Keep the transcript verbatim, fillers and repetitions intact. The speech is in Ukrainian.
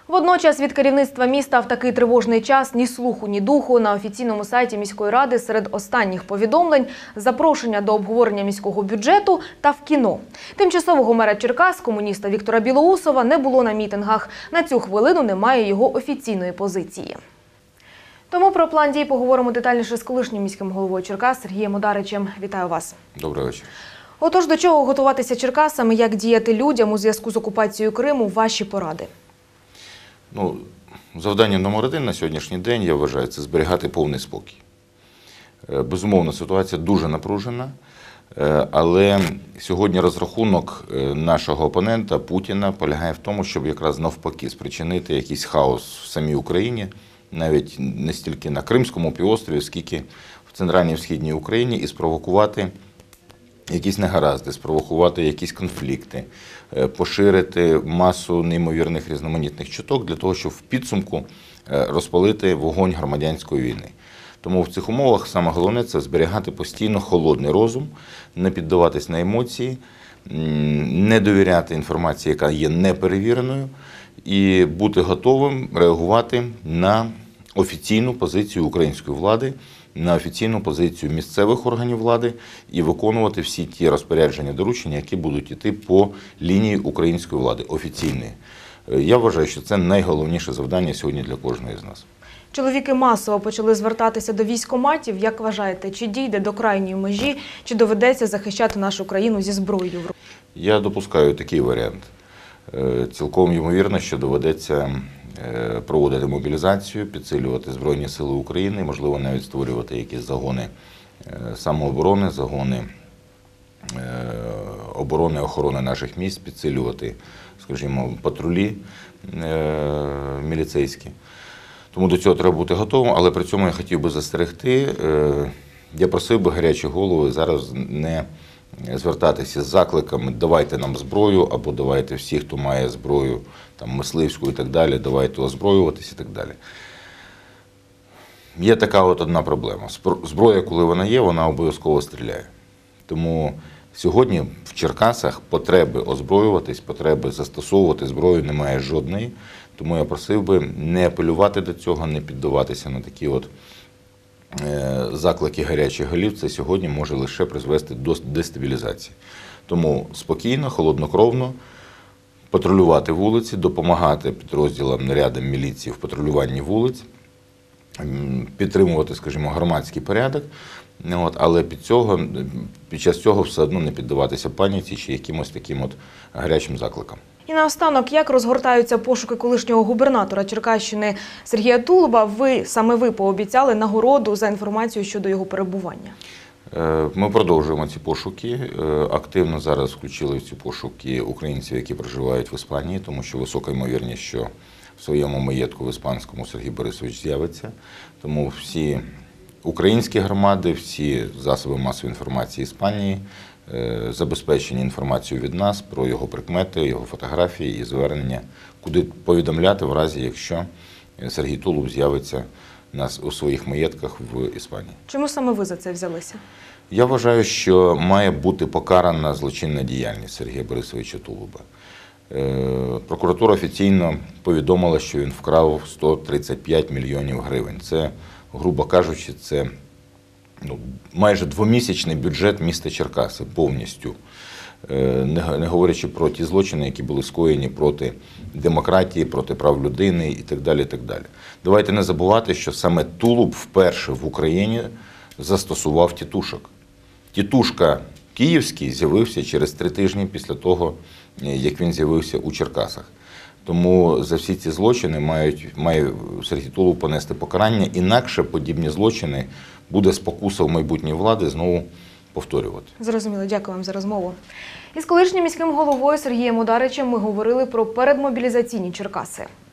Водночас від керівництва міста в такий тривожний час ні слуху, ні духу. На офіційному сайті міської ради серед останніх повідомлень – запрошення до обговорення міського бюджету та в кіно. Тимчасового мера Черкас, комуніста Віктора Білоусова, не було на мітингах. На цю хвилину немає його офіційної позиції. Тому про план дій поговоримо детальніше з колишнім міським головою Черкас Сергієм Одаричем. Вітаю вас. Добрий вечір. Отож, до чого готуватися Черкасам і як діяти людям у зв'язку з окупацією Криму – ваші поради? Ну, завдання номер один на сьогоднішній день, я вважаю, це зберігати повний спокій. Безумовно, ситуація дуже напружена, але сьогодні розрахунок нашого опонента Путіна полягає в тому, щоб якраз навпаки спричинити якийсь хаос в самій Україні, навіть не стільки на Кримському півострові, скільки в центральній і східній Україні, і спровокувати якісь негаразди, спровокувати якісь конфлікти, поширити масу неймовірних різноманітних чуток для того, щоб в підсумку розпалити вогонь громадянської війни. Тому в цих умовах саме головне – це зберігати постійно холодний розум, не піддаватись на емоції, не довіряти інформації, яка є неперевіреною, і бути готовим реагувати на офіційну позицію української влади, на офіційну позицію місцевих органів влади і виконувати всі ті розпорядження, доручення, які будуть йти по лінії української влади, офіційної. Я вважаю, що це найголовніше завдання сьогодні для кожного з нас. Чоловіки масово почали звертатися до військкоматів. Як вважаєте, чи дійде до крайньої межі, чи доведеться захищати нашу країну зі зброєю? Я допускаю такий варіант. Цілком ймовірно, що доведеться проводити мобілізацію, підсилювати Збройні Сили України, можливо, навіть створювати якісь загони самооборони, загони оборони, охорони наших місць, підсилювати, скажімо, патрулі міліцейські. Тому до цього треба бути готовим, але при цьому я хотів би застерегти, я просив би гарячі голови зараз не звертатися з закликами «давайте нам зброю» або «давайте всі, хто має зброю, там, мисливську і так далі, давайте озброюватися» і так далі. Є така от одна проблема. Зброя, коли вона є, вона обов'язково стріляє. Тому сьогодні в Черкасах потреби озброюватись, потреби застосовувати зброю немає жодної. Тому я просив би не апелювати до цього, не піддаватися на такі от заклики гарячих голів. Це сьогодні може лише призвести до дестабілізації. Тому спокійно, холоднокровно патрулювати вулиці, допомагати підрозділам, нарядам міліції в патрулюванні вулиць, підтримувати, скажімо, громадський порядок, але під, цього, під час цього все одно не піддаватися паніці чи якимось таким от гарячим закликам. І наостанок, як розгортаються пошуки колишнього губернатора Черкащини Сергія Тулуба? Ви, саме ви пообіцяли нагороду за інформацію щодо його перебування. Ми продовжуємо ці пошуки. Активно зараз включили в ці пошуки українців, які проживають в Іспанії, тому що висока ймовірність, що в своєму маєтку в іспанському Сергій Борисович з'явиться. Тому всі українські громади, всі засоби масової інформації Іспанії забезпечені інформацією від нас про його прикмети, його фотографії і звернення, куди повідомляти в разі, якщо Сергій Тулуб з'явиться у своїх маєтках в Іспанії. Чому саме ви за це взялися? Я вважаю, що має бути покарана злочинна діяльність Сергія Борисовича Тулуба. Прокуратура офіційно повідомила, що він вкрав сто тридцять п'ять мільйонів гривень. Це, грубо кажучи, це ну, майже двомісячний бюджет міста Черкаси повністю. Не, не говорячи про ті злочини, які були скоєні проти демократії, проти прав людини і так далі, і так далі. Давайте не забувати, що саме Тулуб вперше в Україні застосував тітушок. Тітушка київський з'явився через три тижні після того, як він з'явився у Черкасах. Тому за всі ці злочини мають, має Сергій Тулуб понести покарання, інакше подібні злочини буде спокуса в майбутньої влади знову повторювати. Зрозуміло, дякую вам за розмову. Із колишнім міським головою Сергієм Одаричем ми говорили про передмобілізаційні Черкаси.